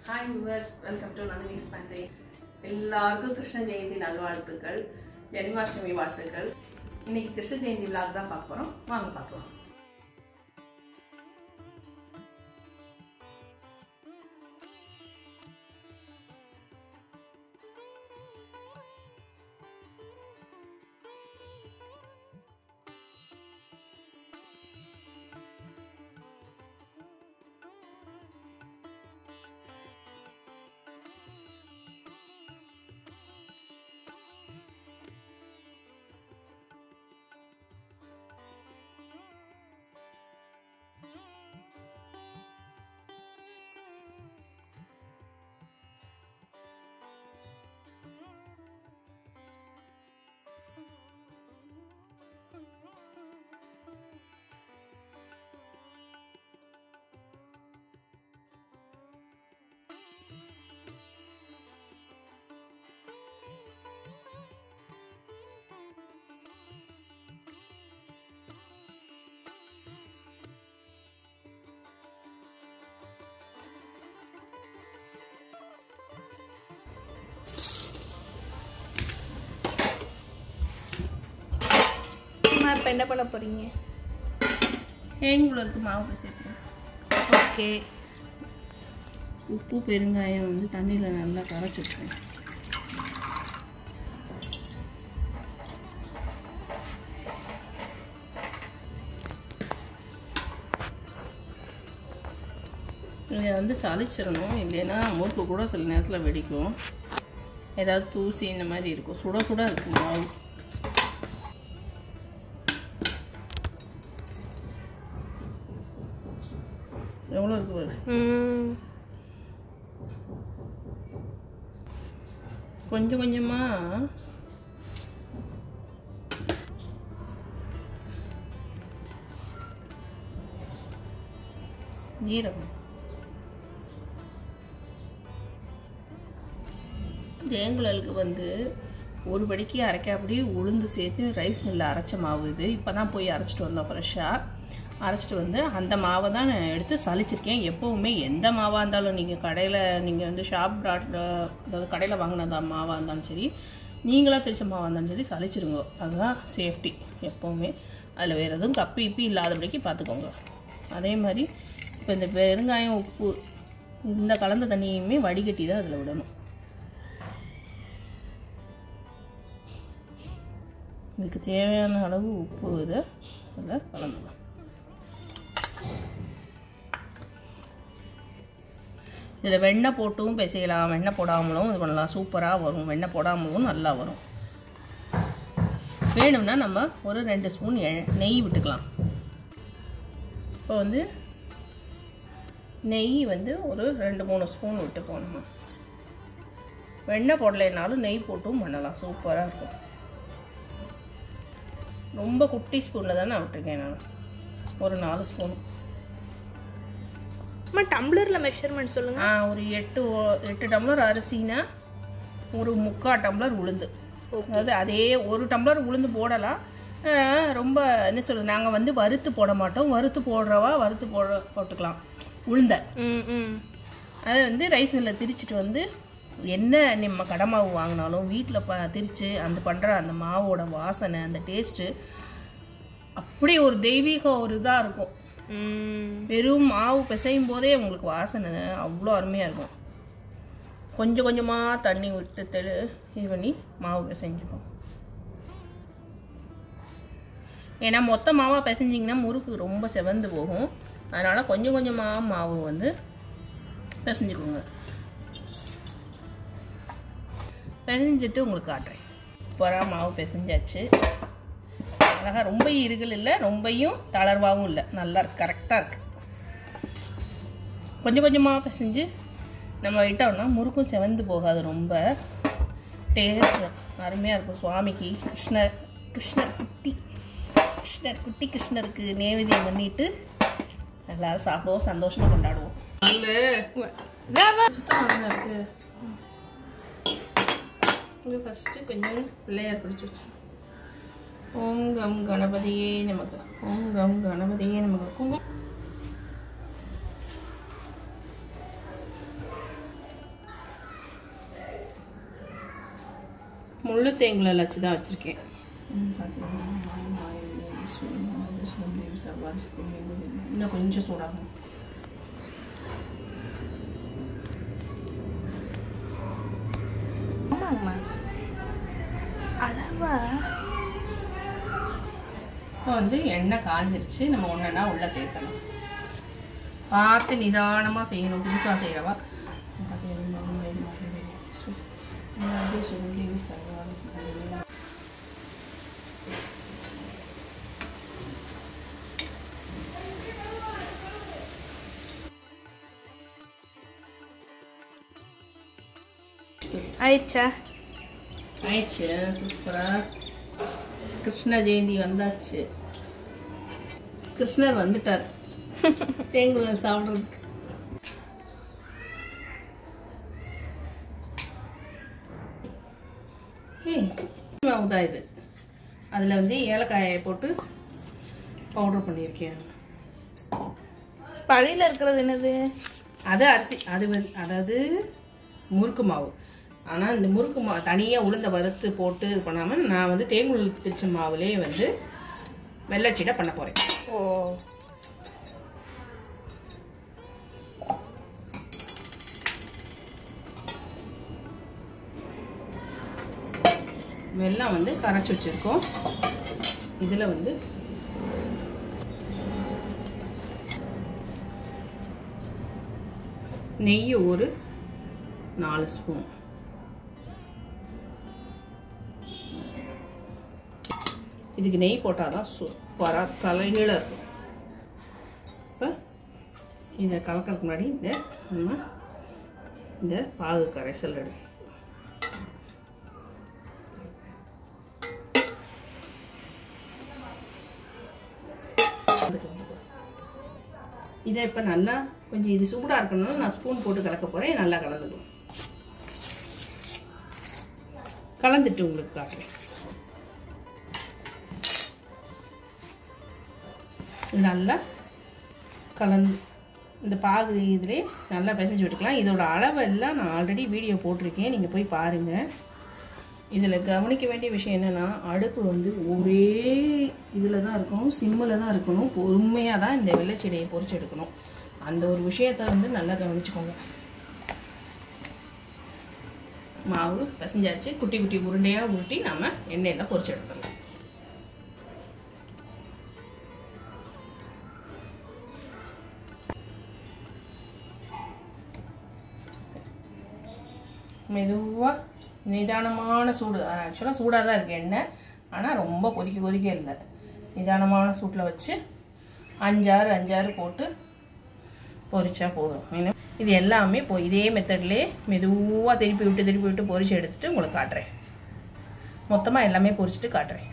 Hi viewers, welcome to Nandini's Pantry. எல்லாருக்கும் கிருஷ்ண ஜெயந்தி நல்வாழ்த்துக்கள், ஜென்மாஷ்டமி வாழ்த்துக்கள். இன்னைக்கு கிருஷ்ண ஜெயந்தி vlog தான் பார்க்க போறோம். வாங்க பார்க்கலாம். இப்போ என்ன பண்ண போறீங்க? தேங்குளருக்கு மாவு சேர்ப்போம். ஓகே. உப்பு பெருங்காயம் வந்து தண்ணியில் நல்லா கரைச்சி விட்டுருவேன். இதை வந்து சளிச்சிடணும், இல்லைன்னா முறுக்கு கூட சில நேரத்தில் வெடிக்கும். ஏதாவது தூசி இந்த மாதிரி இருக்கும், சுட சுட இருக்கும் மாவு. எவ்வளோ இருக்கு பாரு. கொஞ்சம் கொஞ்சமாக ஜீரகம், தேங்குழலுக்கு வந்து ஒரு படிக்கு அரைக்காப்படி உளுந்து சேர்த்து ரைஸ் மில்லில் அரைச்ச மாவு இது. இப்போ தான் போய் அரைச்சிட்டு வந்தோம் ஃப்ரெஷ்ஷாக. அரைச்சிட்டு வந்து அந்த மாவை தான் நான் எடுத்து சளிச்சிருக்கேன். எப்போவுமே எந்த மாவாக இருந்தாலும் நீங்கள் கடையில் நீங்கள் வந்து ஷாப் அதாவது கடையில் வாங்கினதா மாவாக இருந்தாலும் சரி, நீங்களாக திரிச்ச மாவாக இருந்தாலும் சரி சளிச்சிருங்க. அதுதான் சேஃப்டி எப்போவுமே. அதில் வேறு எதுவும் கப்பி இப்பி இல்லாதபடிக்கு பார்த்துக்கோங்க. அதே மாதிரி இப்போ இந்த பெருங்காயம் உப்பு இந்த கலந்த தண்ணியுமே வடிகட்டி தான் அதில் விடணும். இதுக்கு தேவையான அளவு உப்பு இதை அதில் கலந்துடலாம். இதில் வெண்ணெய் போட்டும் பிசையலாம், வெண்ணெய் போடாமலும் இது பண்ணலாம். சூப்பராக வரும். வெண்ணெய் போடாமலும் நல்லா வரும். வேணும்னா நம்ம ஒரு 2 ஸ்பூன் நெய் விட்டுக்கலாம். இப்போ வந்து நெய் வந்து ஒரு 2-3 ஸ்பூன் விட்டுப்போம். நம்ம வெண்ணெய் போடலைனாலும் நெய் போட்டும் பண்ணலாம், சூப்பராக இருக்கும். ரொம்ப குட்டி ஸ்பூனில் தான் நான் விட்டுருக்கேன். நான் ஒரு 4 ஸ்பூன். டம்ளரில் மெஷர்மெண்ட் சொல்லுங்கள். ஒரு 8 டம்ளர் அரிசினா ஒரு 3/4 டம்ளர் உளுந்து. அதாவது அதே 1 டம்ளர் உளுந்து போடலாம். ரொம்ப என்ன சொல்கிறது, நாங்கள் வந்து வறுத்து போட மாட்டோம். வறுத்து போடுறவா வறுத்து போட்டுக்கலாம் உளுந்த. அதை வந்து ரைஸ் மில்லில் திரிச்சிட்டு வந்து என்ன நம்ம கடை மாவு வாங்கினாலும் வீட்டில் திரித்து அந்த பண்ணுற அந்த மாவோட வாசனை, அந்த டேஸ்ட்டு அப்படி ஒரு தெய்வீக ஒரு இதாக இருக்கும். வெறும் மாவு பிசையும் போதே உங்களுக்கு வாசனை அவ்வளோ அருமையாக இருக்கும். கொஞ்சம் கொஞ்சமாக தண்ணி விட்டு இது பண்ணி மாவு பிசைஞ்சுப்போம். ஏன்னா மொத்த மாவாக பிசைஞ்சிங்கன்னா முறுக்கு ரொம்ப செவந்து போகும். அதனால் கொஞ்சம் கொஞ்சமாக மாவு வந்து பிசைஞ்சுக்கோங்க. பிசைஞ்சிட்டு உங்களுக்கு காட்டுறேன். இப்போதான் மாவு பிசைஞ்சாச்சு. அழகாக ரொம்ப இருகல் இல்லை, ரொம்பையும் தளர்வாகவும் இல்லை, நல்லா கரெக்டாக இருக்குது. கொஞ்சம் கொஞ்சமாக பிசைஞ்சு நம்ம விட்டோம்னா முறுக்கும் செவந்து போகாது. ரொம்ப டேஸ்ட் அருமையாக இருக்கும். சுவாமிக்கு கிருஷ்ணருக்கு நேவேதியம் பண்ணிட்டு எல்லாரும் சாப்பிடுவோம், சந்தோஷமாக கொண்டாடுவோம். சுத்தமாக இருக்கு. ஃபஸ்ட்டு கொஞ்சம் பிள்ளையார் பிடிச்சி வச்சு ஓம் கம் கணபதியே நமக்கு, ஓம் கம் கணபதியே நமக்கு. குங்குமம் முள்ளு தேங்காய் வச்சு தான் வச்சுருக்கேன். இன்னும் கொஞ்சம் சூடாகும். ஆமாங்கம்மா அளவா இப்போ வந்து எண்ணெய் காஞ்சிருச்சு. நம்ம ஒன்றா உள்ளே சேர்த்தணும். பார்த்து நிதானமாக செய்யணும். புதுசாக செய்கிறவா ஆயிடுச்சா? ஆயிடுச்சு. சூப்பராக கிருஷ்ண ஜெயந்தி வந்தாச்சு. கிருஷ்ணர் வந்துட்டார் தேங்குழல் சாப்பிட்றதுக்கு. மாவு தான் இது. அதில் வந்து ஏலக்காயை போட்டு பவுடர் பண்ணியிருக்கேன். பழையில் இருக்கிறது என்னது? அது அரிசி. அது வந்து அதாவது முறுக்கு மாவு. ஆனால் இந்த முறுக்கு மாவு தனியாக உளுந்த வறுத்து போட்டு இது பண்ணாமல் நான் வந்து தேங்குழல் பிரிச்ச மாவுலேயே வந்து வெள்ளச்சீடை பண்ண போகிறேன். ஓ, வெல்லம் வந்து கரைச்சி வச்சுருக்கோம். இதில் வந்து நெய் ஒரு 4 ஸ்பூன். இதுக்கு நெய் போட்டால் தான் சூப்பராக தலைகீழ இருக்கும். இப்போ இதை கலக்கிறதுக்கு முன்னாடி நம்ம இந்த பாகு கரைசல் எடுத்து இதை இப்போ நல்லா கொஞ்சம் இது சூடாக இருக்கணும்னா நான் ஸ்பூன் போட்டு கலக்க போகிறேன். நல்லா கலந்துக்கணும். கலந்துட்டு உங்களுக்கு காட்டுறேன். இது நல்லா கலந்து இந்த பாகு இதிலே நல்லா பிசைஞ்சு விட்டுக்கலாம். இதோட அளவெல்லாம் நான் ஆல்ரெடி வீடியோ போட்டிருக்கேன், நீங்கள் போய் பாருங்கள். இதில் கவனிக்க வேண்டிய விஷயம் என்னென்னா, அடுப்பு வந்து ஒரே இதில் தான் இருக்கணும், சிம்மில் தான் இருக்கணும். பொறுமையாக தான் இந்த வெள்ளைச்செடியை பொரிச்சு எடுக்கணும். அந்த ஒரு விஷயத்தை வந்து நல்லா கவனிச்சுக்கோங்க. மாவு பிசைஞ்சாச்சு. குட்டி குட்டி உருண்டையாக உருட்டி நம்ம எண்ணெயில் பொரிச்சு எடுத்துடலாம். மெதுவாக நிதானமான சூடு. ஆக்சுவலாக சூடாக தான் இருக்குது எண்ணெய், ஆனால் ரொம்ப கொதிக்க இல்லை. நிதானமான சூட்டில் வச்சு 5-6 போட்டு பொரிச்சா போதும். இது எல்லாமே இதே மெத்தட்லேயே மெதுவாக திருப்பி விட்டு பொரிச்சு எடுத்துகிட்டு உங்களுக்கு காட்டுறேன். மொத்தமாக எல்லாமே பொரிச்சிட்டு காட்டுறேன்.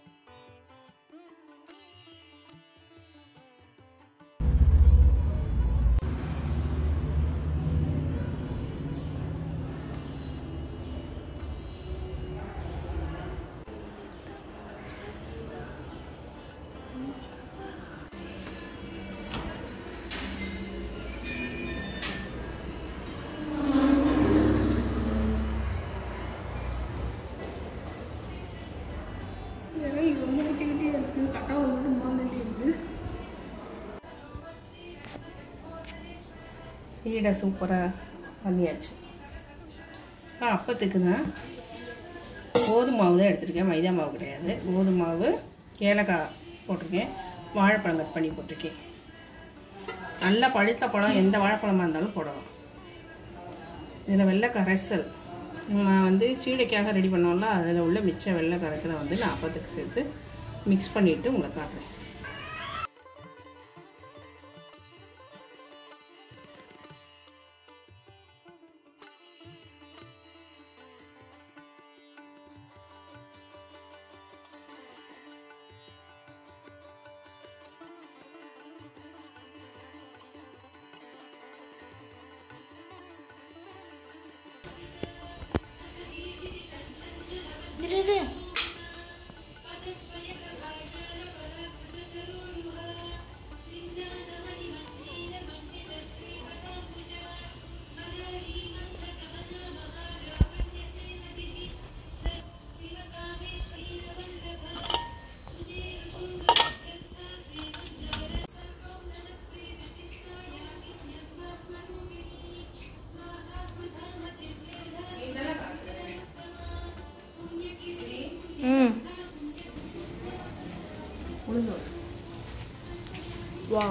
சீடை சூப்பராக பண்ணியாச்சு. அப்பத்துக்கு தான் கோதுமை மாவு தான் எடுத்துருக்கேன், மைதா மாவு கிடையாது. கோதுமை மாவு, ஏலக்காய் போட்டிருக்கேன், வாழைப்பழம் கட் பண்ணி போட்டிருக்கேன். நல்லா பழுத்த பழம் எந்த வாழைப்பழமாக இருந்தாலும் போடலாம். இதில் வெள்ளை கரைசல் நான் வந்து சீடைக்காக ரெடி பண்ணோம்ல, அதில் உள்ள மிச்ச வெள்ளை கரைசலை வந்து நான் அப்பத்துக்கு சேர்த்து மிக்ஸ் பண்ணிவிட்டு உங்களுக்கு காட்டுறேன். வா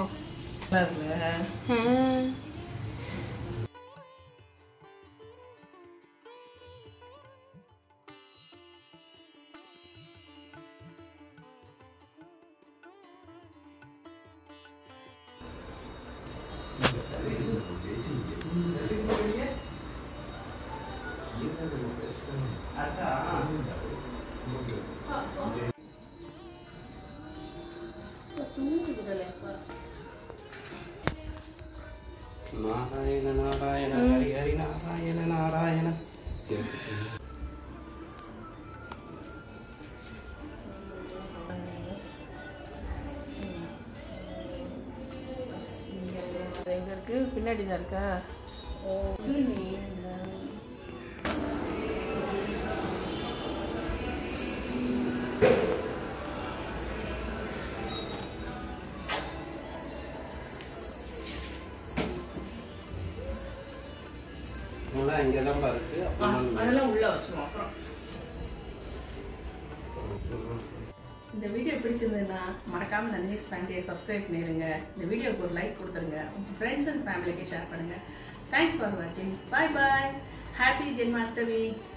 நாராயண நாராயண ஹரி ஹரி நாராயண நாராயண. எங்க இருக்கு? பின்னாடி தான் இருக்கா? இங்கதான் இருக்கு. அதெல்லாம் உள்ள வச்சுருவோம். அப்புறம் இந்த வீடியோ பிடிச்சிருந்ததுன்னா மறக்காம நந்தினிஸ் ஃபேமிலியை சப்ஸ்கிரைப் பண்ணிடுங்க. இந்த வீடியோக்கு ஒரு லைக் கொடுத்துருங்க. உங்கள் ஃப்ரெண்ட்ஸ் அண்ட் ஃபேமிலிக்கு ஷேர் பண்ணுங்கள். தேங்க்ஸ் ஃபார் வாட்சிங். Bye bye. ஹாப்பி ஜென்மாஷ்டமி.